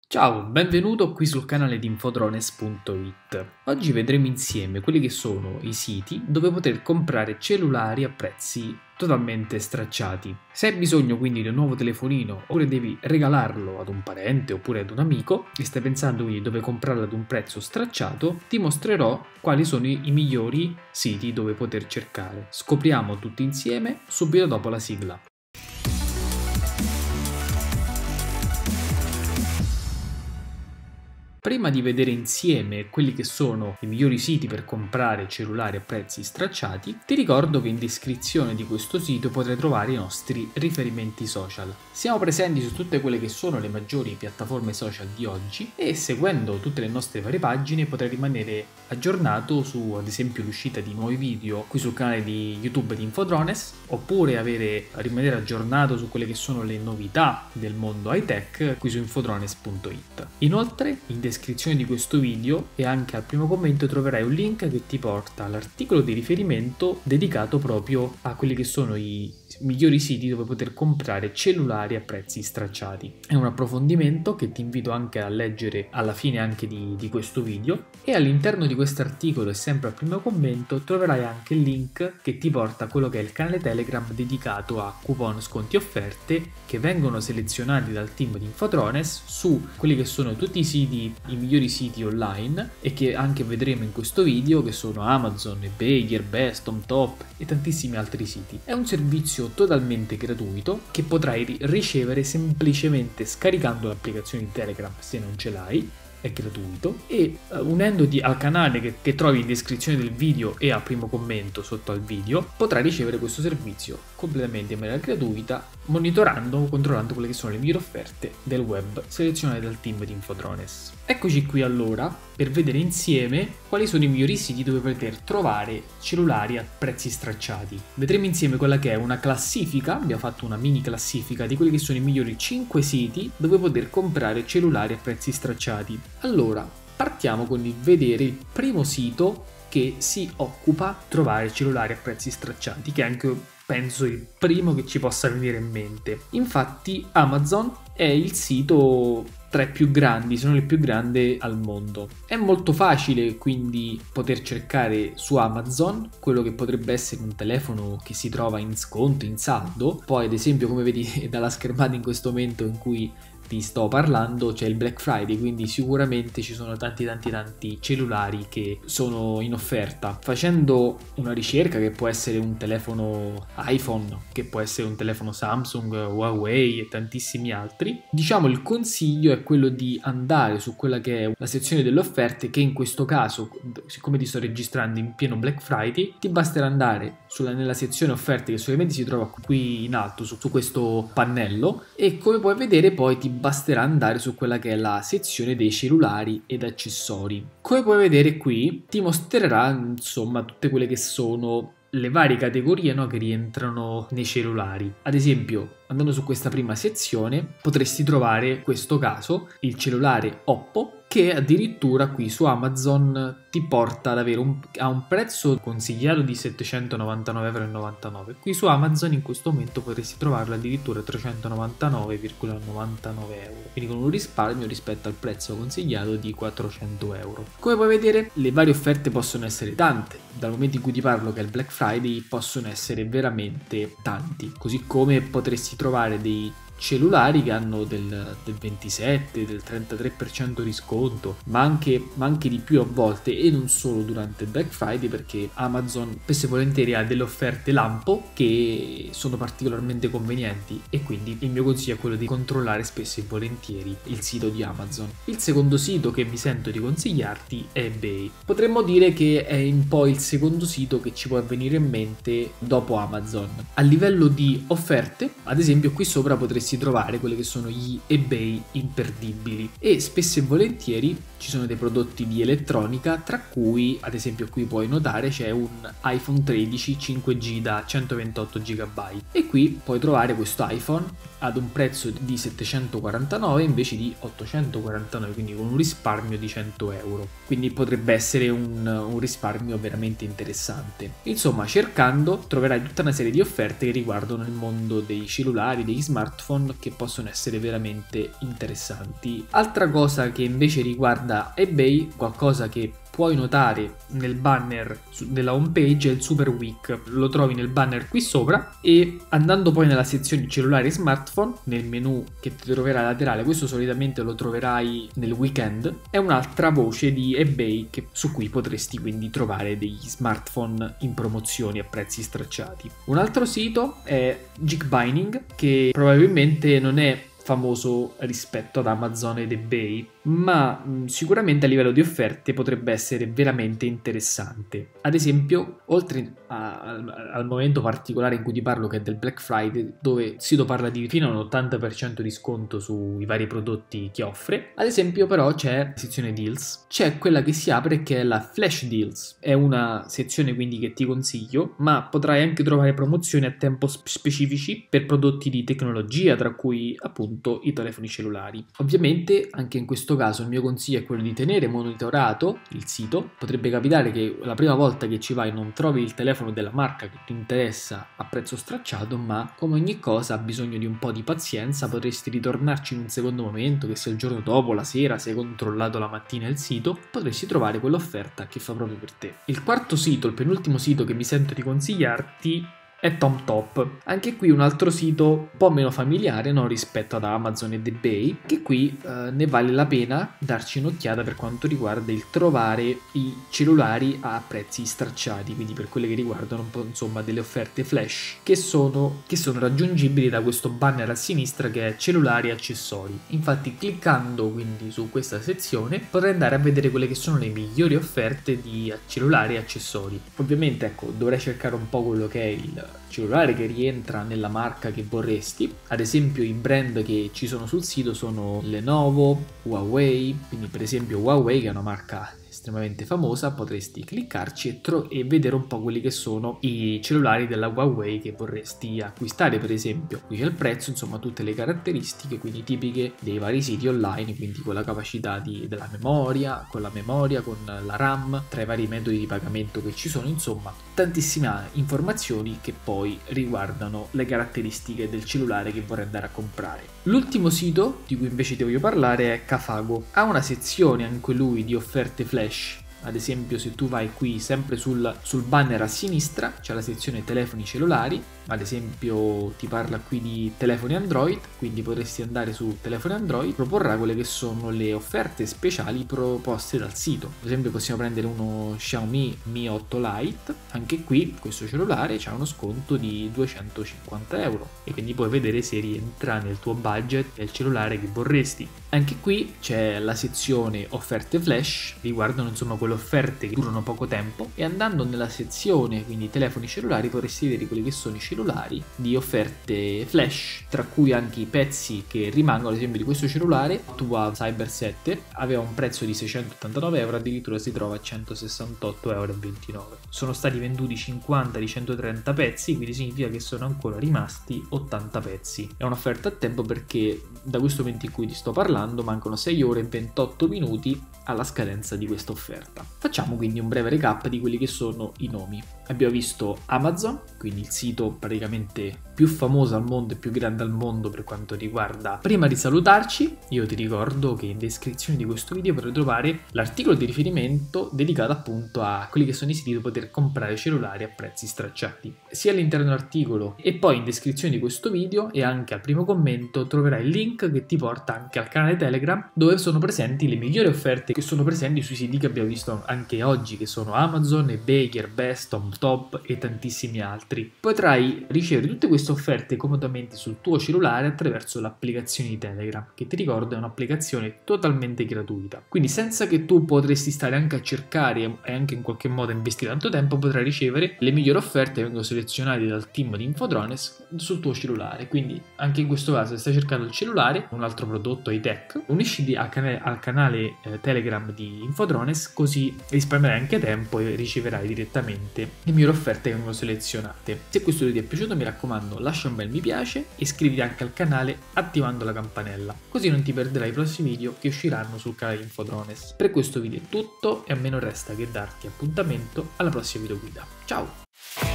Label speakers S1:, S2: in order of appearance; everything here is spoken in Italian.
S1: Ciao, benvenuto qui sul canale di Infodrones.it. Oggi vedremo insieme quelli che sono i siti dove poter comprare cellulari a prezzi totalmente stracciati. Se hai bisogno quindi di un nuovo telefonino oppure devi regalarlo ad un parente oppure ad un amico e stai pensando quindi dove comprarlo ad un prezzo stracciato, ti mostrerò quali sono i migliori siti dove poter cercare. Scopriamo tutti insieme subito dopo la sigla. Prima di vedere insieme quelli che sono i migliori siti per comprare cellulari a prezzi stracciati, ti ricordo che in descrizione di questo sito potrai trovare i nostri riferimenti social. Siamo presenti su tutte quelle che sono le maggiori piattaforme social di oggi e seguendo tutte le nostre varie pagine potrai rimanere aggiornato su ad esempio l'uscita di nuovi video qui sul canale di YouTube di Infodrones, oppure rimanere aggiornato su quelle che sono le novità del mondo high tech qui su infodrones.it. Inoltre in descrizione di questo video e anche al primo commento troverai un link che ti porta all'articolo di riferimento dedicato proprio a quelli che sono i migliori siti dove poter comprare cellulari a prezzi stracciati. È un approfondimento che ti invito anche a leggere alla fine anche di questo video, e all'interno di questo articolo e sempre al primo commento troverai anche il link che ti porta a quello che è il canale Telegram dedicato a coupon, sconti e offerte che vengono selezionati dal team di Infodrones su quelli che sono tutti i migliori siti online e che anche vedremo in questo video, che sono Amazon, eBay, Gearbest, HomeTop e tantissimi altri siti. È un servizio totalmente gratuito che potrai ricevere semplicemente scaricando l'applicazione di Telegram se non ce l'hai. È gratuito e unendoti al canale che trovi in descrizione del video e al primo commento sotto al video potrai ricevere questo servizio completamente in maniera gratuita, monitorando o controllando quelle che sono le migliori offerte del web selezionate dal team di Infodrones. Eccoci qui allora per vedere insieme quali sono i migliori siti dove poter trovare cellulari a prezzi stracciati. Vedremo insieme quella che è una classifica, abbiamo fatto una mini classifica di quelli che sono i migliori 5 siti dove poter comprare cellulari a prezzi stracciati. Allora, partiamo con il vedere il primo sito che si occupa di trovare cellulari a prezzi stracciati, che è anche penso il primo che ci possa venire in mente. Infatti Amazon è il sito tra i più grandi, se non il più grande al mondo. È molto facile quindi poter cercare su Amazon quello che potrebbe essere un telefono che si trova in sconto, in saldo. Poi ad esempio, come vedi dalla schermata in questo momento in cui vi sto parlando, c'è il Black Friday, quindi sicuramente ci sono tanti cellulari che sono in offerta. Facendo una ricerca, che può essere un telefono iPhone, che può essere un telefono Samsung, Huawei e tantissimi altri, diciamo il consiglio è quello di andare su quella che è la sezione delle offerte, che in questo caso, siccome ti sto registrando in pieno Black Friday, ti basterà andare nella sezione offerte che solamente si trova qui in alto su questo pannello, e come puoi vedere poi ti basterà andare su quella che è la sezione dei cellulari ed accessori. Come puoi vedere qui ti mostrerà insomma tutte quelle che sono le varie categorie, no, che rientrano nei cellulari. Ad esempio, andando su questa prima sezione potresti trovare in questo caso il cellulare Oppo, che addirittura qui su Amazon ti porta ad avere a un prezzo consigliato di 799,99 €. Qui su Amazon in questo momento potresti trovarlo addirittura a 399,99 €, quindi con un risparmio rispetto al prezzo consigliato di 400 €. Come puoi vedere, le varie offerte possono essere tante. Dal momento in cui ti parlo che è il Black Friday possono essere veramente tanti, così come potresti trovare dei cellulari che hanno del 27, del 33% di sconto, ma anche di più a volte, e non solo durante il Black Friday, perché Amazon spesso e volentieri ha delle offerte lampo che sono particolarmente convenienti, e quindi il mio consiglio è quello di controllare spesso e volentieri il sito di Amazon. Il secondo sito che mi sento di consigliarti è eBay. Potremmo dire che è un po' il secondo sito che ci può venire in mente dopo Amazon. A livello di offerte, ad esempio qui sopra potresti trovare quelli che sono gli eBay imperdibili, e spesso e volentieri ci sono dei prodotti di elettronica, tra cui ad esempio qui puoi notare c'è un iPhone 13 5G da 128 GB, e qui puoi trovare questo iPhone ad un prezzo di 749 invece di 849, quindi con un risparmio di 100 euro. Quindi potrebbe essere un risparmio veramente interessante. Insomma, cercando troverai tutta una serie di offerte che riguardano il mondo dei cellulari, degli smartphone, che possono essere veramente interessanti. Altra cosa che invece riguarda eBay, qualcosa che puoi notare nel banner della home page è il Super Week. Lo trovi nel banner qui sopra, e andando poi nella sezione cellulari e smartphone, nel menu che ti troverai laterale, questo solitamente lo troverai nel weekend, è un'altra voce di eBay su cui potresti quindi trovare degli smartphone in promozioni a prezzi stracciati. Un altro sito è Geekbinding, che probabilmente non è famoso rispetto ad Amazon ed eBay, ma sicuramente a livello di offerte potrebbe essere veramente interessante. Ad esempio, oltre al momento particolare in cui ti parlo, che è del Black Friday, dove il sito parla di fino a un 80% di sconto sui vari prodotti che offre, ad esempio però c'è la sezione Deals, c'è quella che si apre che è la Flash Deals, è una sezione quindi che ti consiglio, ma potrai anche trovare promozioni a tempo specifici per prodotti di tecnologia, tra cui appunto i telefoni cellulari. Ovviamente anche in questo caso il mio consiglio è quello di tenere monitorato il sito. Potrebbe capitare che la prima volta che ci vai non trovi il telefono della marca che ti interessa a prezzo stracciato, ma come ogni cosa ha bisogno di un po' di pazienza. Potresti ritornarci in un secondo momento, che sia il giorno dopo, la sera, se hai controllato la mattina il sito, potresti trovare quell'offerta che fa proprio per te. Il quarto sito, il penultimo sito che mi sento di consigliarti, è TomTop. Anche qui un altro sito un po' meno familiare, no, rispetto ad Amazon ed eBay, che qui ne vale la pena darci un'occhiata per quanto riguarda il trovare i cellulari a prezzi stracciati, quindi per quelle che riguardano un po' insomma delle offerte flash che sono raggiungibili da questo banner a sinistra che è cellulari e accessori. Infatti, cliccando quindi su questa sezione potrai andare a vedere quelle che sono le migliori offerte di cellulari e accessori. Ovviamente, ecco, dovrai cercare un po' quello che è il cellulare che rientra nella marca che vorresti. Ad esempio i brand che ci sono sul sito sono Lenovo, Huawei, quindi per esempio Huawei, che è una marca estremamente famosa, potresti cliccarci e vedere un po' quelli che sono i cellulari della Huawei che vorresti acquistare. Per esempio qui c'è il prezzo, insomma tutte le caratteristiche quindi tipiche dei vari siti online, quindi con la capacità della memoria, con la RAM, tra i vari metodi di pagamento che ci sono, insomma tantissime informazioni che poi riguardano le caratteristiche del cellulare che vorrei andare a comprare. L'ultimo sito di cui invece ti voglio parlare è Cafago. Ha una sezione anche lui di offerte flash. Ad esempio, se tu vai qui sempre sul banner a sinistra c'è la sezione telefoni cellulari. Ad esempio ti parla qui di telefoni Android, quindi potresti andare su telefoni Android, proporrà quelle che sono le offerte speciali proposte dal sito. Ad esempio possiamo prendere uno Xiaomi Mi 8 Lite, anche qui questo cellulare c'ha uno sconto di 250 euro e quindi puoi vedere se rientra nel tuo budget e il cellulare che vorresti. Anche qui c'è la sezione offerte flash, riguardano insomma quelle offerte che durano poco tempo, e andando nella sezione quindi telefoni cellulari potresti vedere quelli che sono i cellulari di offerte flash, tra cui anche i pezzi che rimangono. Ad esempio di questo cellulare Tua Cyber 7 aveva un prezzo di 689 euro, addirittura si trova a 168,29 euro. Sono stati venduti 50 di 130 pezzi, quindi significa che sono ancora rimasti 80 pezzi. È un'offerta a tempo perché da questo momento in cui ti sto parlando mancano 6 ore e 28 minuti alla scadenza di questa offerta. Facciamo quindi un breve recap di quelli che sono i nomi. Abbiamo visto Amazon, quindi il sito praticamente più famoso al mondo e più grande al mondo per quanto riguarda. Prima di salutarci, io ti ricordo che in descrizione di questo video potrai trovare l'articolo di riferimento dedicato appunto a quelli che sono i siti dove poter comprare cellulari a prezzi stracciati. Sia all'interno dell'articolo e poi in descrizione di questo video e anche al primo commento troverai il link che ti porta anche al canale Telegram, dove sono presenti le migliori offerte che sono presenti sui siti che abbiamo visto anche oggi, che sono Amazon, eBay, Gearbest, TomTop e tantissimi altri. Potrai ricevere tutte queste offerte comodamente sul tuo cellulare attraverso l'applicazione di Telegram, che ti ricordo è un'applicazione totalmente gratuita. Quindi senza che tu potresti stare anche a cercare e anche in qualche modo investire tanto tempo, potrai ricevere le migliori offerte che vengono selezionate dal team di Infodrones sul tuo cellulare. Quindi anche in questo caso, se stai cercando il cellulare, un altro prodotto high-tech, unisciti al canale Telegram di Infodrones, così risparmierai anche tempo e riceverai direttamente le migliori offerte che vengono selezionate. Se questo video ti è piaciuto, mi raccomando, lascia un bel mi piace e iscriviti anche al canale attivando la campanella, così non ti perderai i prossimi video che usciranno sul canale Infodrones. Per questo video è tutto e a me non resta che darti appuntamento alla prossima videoguida. Ciao!